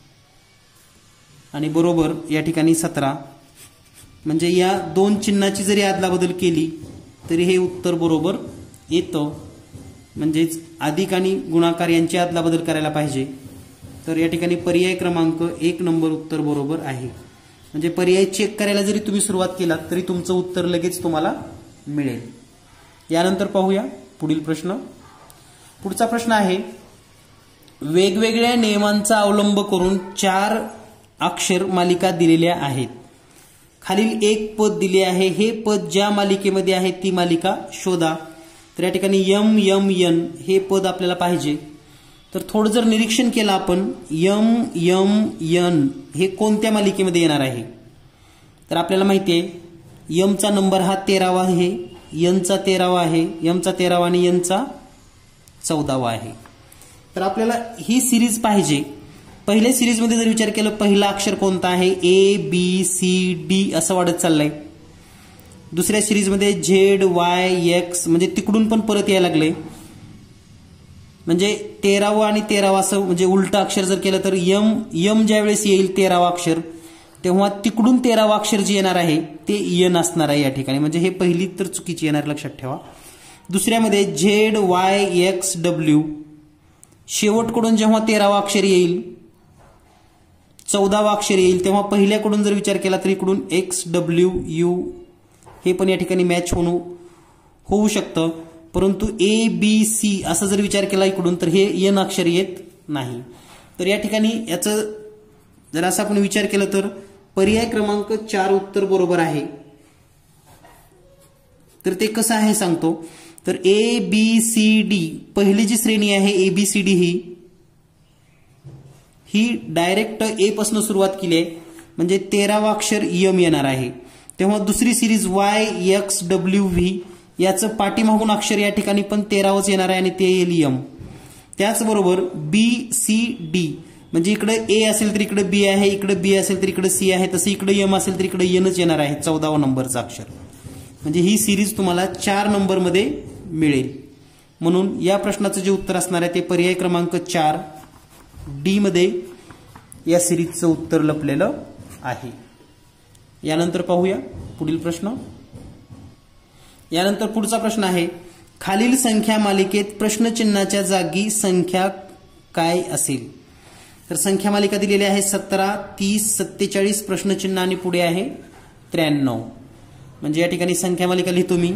Speaker 1: आणि बरोबर या ठिकाणी सतरा. म्हणजे या दोन चिन्हाची जरी आदलाबदल केली तरी हे उत्तर बरोबर येतं. म्हणजेच अधिक आणि गुणाकार यांची आदलाबदल करायला पाहिजे. तर या ठिकाणी पर्याय क्रमांक एक नंबर उत्तर बरोबर आहे. म्हणजे पर्याय चेक करायला जरी तुम्ही सुरुवात केलात तरी तुमचं उत्तर लगेच तुम्हाला मिळेल. यानंतर पाहूया पुढील प्रश्न. पुढचा प्रश्न आहे, वेगवेगळ्या नियमांचा अवलंब करून चार अक्षर मालिका दिलेल्या आहेत. खालील एक पद दिले आहे, हे पद ज्या मालिकेमध्ये आहे ती मालिका शोधा. तर या ठिकाणी यम यम यन हे पद आपल्याला पाहिजे. तर थोडं जर निरीक्षण केलं आपण यम यम यन हे कोणत्या मालिकेमध्ये येणार आहे, तर आपल्याला माहिती आहे यमचा नंबर हा तेरावा आहे, यनचा तेरावा आहे, यमचा तेरावा आणि यनचा चौदावा आहे. तर आपल्याला ही सिरीज पाहिजे. पहिल्या सिरीजमध्ये जर विचार केला पहिला अक्षर कोणता आहे, ए बी सी डी असं वाढत चाललंय. दुसऱ्या सिरीजमध्ये झेड वाय एक्स म्हणजे तिकडून पण परत यायला लागले. म्हणजे तेरावं आणि तेरावं असं म्हणजे उलट अक्षर जर केलं तर यम यम ज्या वेळेस येईल तेरावा अक्षर तेव्हा तिकडून तेरावा अक्षर जे येणार आहे ते यन असणार आहे या ठिकाणी. म्हणजे हे पहिली तर चुकीची येणार, लक्षात ठेवा. दुसऱ्यामध्ये झेड वाय एक्स डब्ल्यू शेवटकडून जेव्हा तेरावा अक्षर येईल चौदावा अक्षर येईल तेव्हा पहिल्याकडून जर विचार केला तर इकडून एक्स डब्ल्यू यू हे पण या ठिकाणी मॅच होणं होऊ शकतं. परंतु ए बी सी असा जर विचार केला इकडून तर हे यन अक्षर येत नाही. तर या ठिकाणी याचं जर असं आपण विचार केला तर पर्याय क्रमांक चार उत्तर बरोबर आहे. तर ते कसं आहे सांगतो. तर ए बी सी डी पहिली जी श्रेणी आहे ए बी सी डी ही ही डायरेक्ट ए पासून सुरुवात केली आहे म्हणजे तेरावा अक्षर यम येणार आहे. तेव्हा दुसरी series Y X W V याचं पाठीमागून अक्षर या ठिकाणी पण तेरावंच येणार आहे आणि ते येईल यम. त्याचबरोबर बी सी डी म्हणजे इकडे ए असेल तर इकडे बी आहे, इकडे बी असेल तर इकडे सी आहे, तसं इकडे यम असेल तर इकडे यनच येणार आहे चौदावा नंबरचा अक्षर. म्हणजे ही सिरीज तुम्हाला चार नंबरमध्ये मिळेल. म्हणून या प्रश्नाचं जे उत्तर असणार आहे ते पर्याय क्रमांक चार डी मध्ये या सिरीजचं उत्तर लपलेलं आहे. यानंतर पाहूया पुढील प्रश्न. यानंतर पुढचा प्रश्न आहे खालील संख्या मालिकेत प्रश्नचिन्हाच्या जागी संख्या काय असेल. तर संख्या मालिका दिलेली आहे सतरा, तीस, सत्तेचाळीस प्रश्नचिन्ह आणि पुढे आहे त्र्याण्णव. म्हणजे या ठिकाणी संख्या मालिका लिहितो मी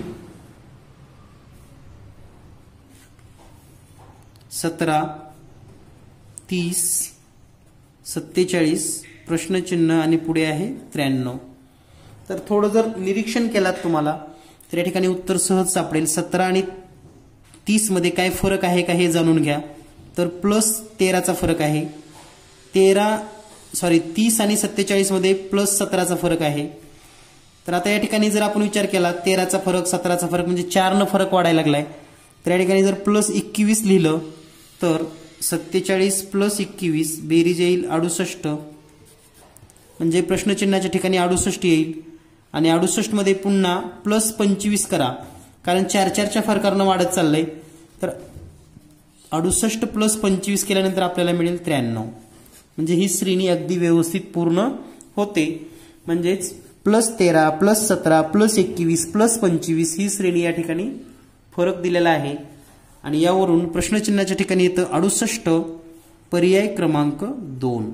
Speaker 1: सतरा, तीस, सत्तेचाळीस प्रश्नचिन्ह आणि पुढे आहे त्र्याण्णव. तर थोडं जर निरीक्षण केलात तुम्हाला तर या ठिकाणी उत्तर सहज सापडेल. सतरा आणि तीस मध्ये काय फरक आहे का हे जाणून घ्या. तर प्लस तेराचा फरक आहे. तेरा सॉरी तीस आणि सत्तेचाळीस मध्ये प्लस सतराचा फरक आहे. तर आता या ठिकाणी जर आपण विचार केला तेराचा फरक सतराचा फरक म्हणजे चार न फरक वाढायला लागलाय. तर या ठिकाणी जर प्लस एकवीस लिहिलं तर सत्तेचाळीस प्लस एकवीस बेरीज येईल अडुसष्ट. म्हणजे प्रश्नचिन्हाच्या ठिकाणी अडुसष्ट येईल आणि अडुसष्ट मध्ये पुन्हा प्लस पंचवीस करा कारण चार चारच्या फरकानं वाढत चाललंय. तर अडुसष्ट प्लस पंचवीस केल्यानंतर आपल्याला मिळेल त्र्याण्णव. म्हणजे ही श्रेणी अगदी व्यवस्थित पूर्ण होते. म्हणजेच प्लस तेरा प्लस सतरा प्लस एकवीस प्लस पंचवीस ही श्रेणी या ठिकाणी फरक दिलेला आहे आणि यावरून प्रश्नचिन्हाच्या ठिकाणी येतं अडुसष्ट पर्याय क्रमांक दोन.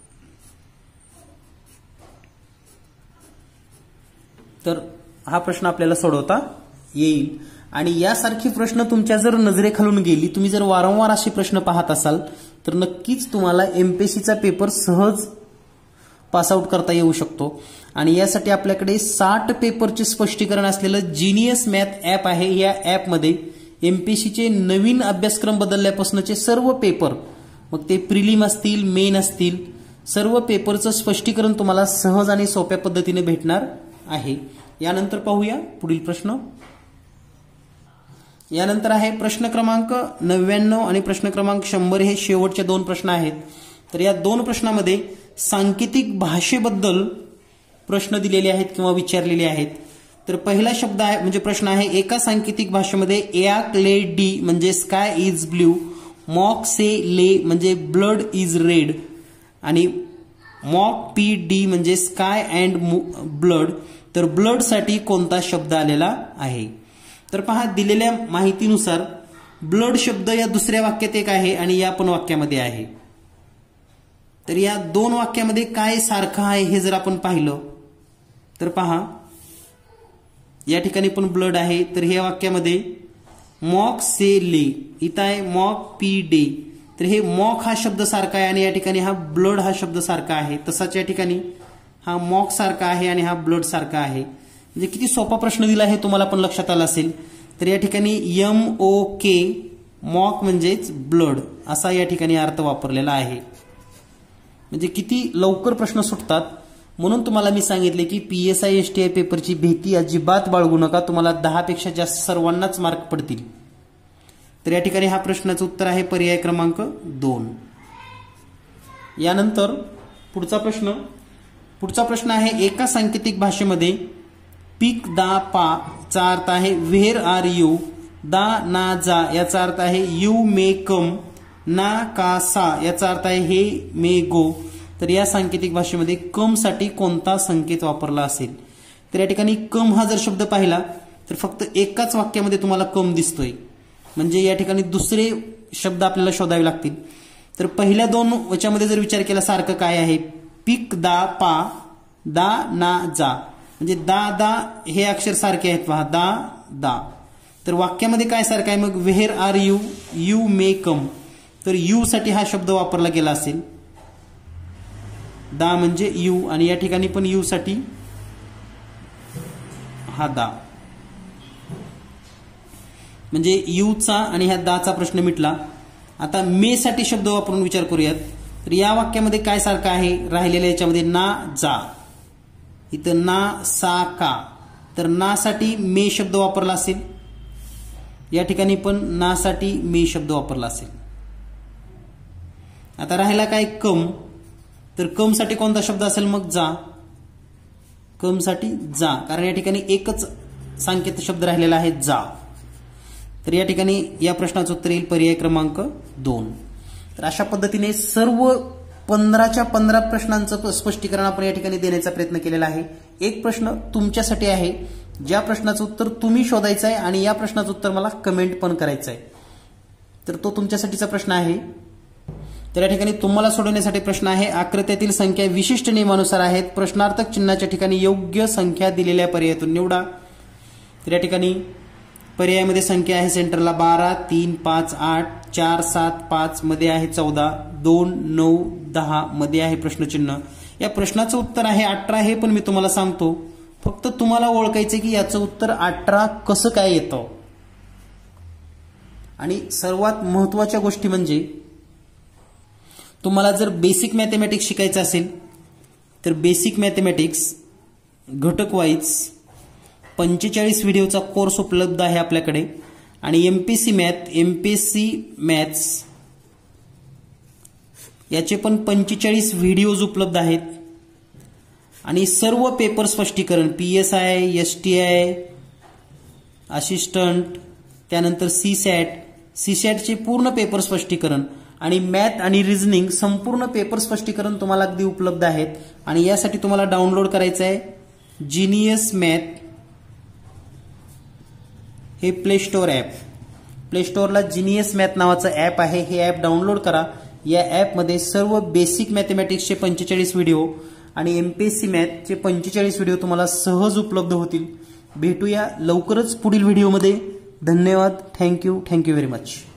Speaker 1: तर हा प्रश्न आपल्याला सोडवता येईल. आणि यासारखी प्रश्न तुमच्या जर नजरेखालून गेली, तुम्ही जर वारंवार असे प्रश्न पाहत असाल तर नक्कीच तुम्हाला एमपीएससीचा पेपर सहज पासआउट करता येऊ शकतो. आणि यासाठी आपल्याकडे साठ पेपरचे स्पष्टीकरण असलेलं जीनियस मॅथ ऍप आहे. या ऍपमध्ये एमपीएससीचे नवीन अभ्यासक्रम बदलल्यापासूनचे सर्व पेपर, मग ते प्रिलिम असतील मेन असतील, सर्व पेपरचं स्पष्टीकरण तुम्हाला सहज आणि सोप्या पद्धतीने भेटणार आहे. यानंतर पाहूया पुढील प्रश्न. यानंतर आहे प्रश्न क्रमांक नव्याण्णव आणि प्रश्न क्रमांक शंभर हे शेवटचे दोन प्रश्न आहेत. तर या दोन प्रश्नामध्ये सांकेतिक भाषेबद्दल प्रश्न दिलेले आहेत किंवा विचारलेले आहेत. तर पहिला शब्द आहे म्हणजे प्रश्न आहे एका सांकेतिक भाषेमध्ये एआक ले डी म्हणजे स्काय इज ब्ल्यू, मॉक से ले म्हणजे ब्लड इज रेड आणि मॉक पी डी म्हणजे स्काय अँड ब्लड. तर ब्लड साठी कोणता शब्द आलेला आहे. तर पहा दिलेल्या माहितीनुसार ब्लड शब्द या दुसऱ्या वाक्यात एक आहे आणि या पण वाक्यामध्ये आहे. तर या दोन वाक्यामध्ये काय सारखं आहे हे जर आपण पाहिलं तर पहा या ठिकाणी पण ब्लड आहे. तर ह्या वाक्यामध्ये मॉक से ले इथं आहे मॉक पी डे. तर हे मॉक हा शब्द सारखा आहे आणि या ठिकाणी हा ब्लड हा शब्द सारखा आहे. तसाच या ठिकाणी हा मॉक सारखा आहे आणि हा ब्लड सारखा आहे. म्हणजे किती सोपा प्रश्न दिला आहे तुम्हाला पण लक्षात आला असेल. तर या ठिकाणी एम ओ के मॉक म्हणजेच ब्लड असा या ठिकाणी अर्थ वापरलेला आहे. म्हणजे किती लवकर प्रश्न सुटतात. म्हणून तुम्हाला मी सांगितले की पीएसआय एसटीआय पेपरची भीती अजिबात बाळगू नका. तुम्हाला दहा पेक्षा जास्त सर्वांनाच मार्क पडतील. तर या ठिकाणी हा प्रश्नाचं उत्तर आहे पर्याय क्रमांक दोन. यानंतर पुढचा प्रश्न पुढचा प्रश्न आहे एका सांकेतिक भाषेमध्ये पिक दा पा चा अर्थ आहे व्हेअर आर यू, दा ना जा याचा अर्थ आहे यू मे कम, ना का सा याचा अर्थ आहे हे मे गो. तर या सांकेतिक भाषेमध्ये कम साठी कोणता संकेत वापरला असेल. तर या ठिकाणी कम हा जर शब्द पाहिला तर फक्त एकाच वाक्यामध्ये तुम्हाला कम दिसतोय. म्हणजे या ठिकाणी दुसरे शब्द आपल्याला शोधावे लागतील. तर पहिल्या दोन वच्यामध्ये जर विचार केला सारखं काय आहे पिक दा पा दा ना जा म्हणजे दा दा हे अक्षर सारखे आहेत पहा दा दा. तर वाक्यामध्ये काय सारखं आहे मग where are you, you may come. तर यू साठी हा शब्द वापरला गेला असेल. दा म्हणजे यू आणि या ठिकाणी पण यू साठी हा दा. म्हणजे यूचा आणि ह्या दाचा प्रश्न मिटला. आता मे साठी शब्द वापरून विचार करूयात. तर या वाक्यामध्ये काय सारखं आहे राहिलेल्या याच्यामध्ये ना जा, इथं ना सा का. तर ना साठी मे शब्द वापरला असेल. या ठिकाणी पण ना साठी मे शब्द वापरला असेल. आता राहिला काय कम. तर कम साठी कोणता शब्द असेल मग जा. कम साठी जा कारण या ठिकाणी एकच सांकेत शब्द राहिलेला आहे जा. तर या ठिकाणी या प्रश्नाचं उत्तर येईल पर्याय क्रमांक दोन. तर अशा पद्धतीने सर्व पंधराच्या पंधरा प्रश्नांचं स्पष्टीकरण आपण या ठिकाणी देण्याचा प्रयत्न केलेला आहे. एक प्रश्न तुमच्यासाठी आहे ज्या प्रश्नाचं उत्तर तुम्ही शोधायचं आहे आणि या प्रश्नाचं उत्तर मला कमेंट पण करायचं आहे. तर तो तुमच्यासाठीचा प्रश्न आहे. तर या ठिकाणी तुम्हाला सोडवण्यासाठी प्रश्न आहे आकृत्यातील संख्या विशिष्ट नियमानुसार आहेत. प्रश्नार्थक चिन्हाच्या ठिकाणी योग्य संख्या दिलेल्या पर्यायातून निवडा. तर या ठिकाणी पर्यायामध्ये संख्या आहे सेंटरला बारा, तीन, पाच, आठ, चार, सात, पाच मध्ये आहे चौदा, दोन, नऊ, दहा मध्ये आहे प्रश्नचिन्ह. या प्रश्नाचं उत्तर आहे अठरा. हे पण मी तुम्हाला सांगतो. फक्त तुम्हाला ओळखायचं की याचं उत्तर अठरा कसं काय येतं. आणि सर्वात महत्वाच्या गोष्टी म्हणजे तुम्हाला जर बेसिक मॅथमॅटिक्स शिकायचं असेल तर बेसिक मॅथमॅटिक्स घटक वाईज पंचेचाळीस व्हिडिओचा कोर्स उपलब्ध आहे आपल्याकडे. आणि एमपीसी मॅथ एमपीएससी मॅथ्स याचे पण पंचेचाळीस व्हिडिओज उपलब्ध आहेत. आणि सर्व पेपर स्पष्टीकरण पीएसआय, एसटीआय, असिस्टंट, त्यानंतर सी सॅट सी सॅटचे पूर्ण पेपर स्पष्टीकरण आणि मॅथ आणि रिझनिंग संपूर्ण पेपर स्पष्टीकरण तुम्हाला अगदी उपलब्ध आहेत. आणि यासाठी तुम्हाला डाउनलोड करायचं आहे जीनियस मॅथ हे प्ले स्टोअर ॲप. प्ले स्टोअरला जीनियस मॅथ नावाचं ॲप आहे. हे ॲप डाउनलोड करा. या ॲपमध्ये सर्व बेसिक मॅथमॅटिक्सचे पंचेचाळीस व्हिडिओ आणि एमपीएससी मॅथचे पंचेचाळीस व्हिडिओ तुम्हाला सहज उपलब्ध होतील. भेटूया लवकरच पुढील व्हिडिओमध्ये. धन्यवाद. Thank you thank you very much.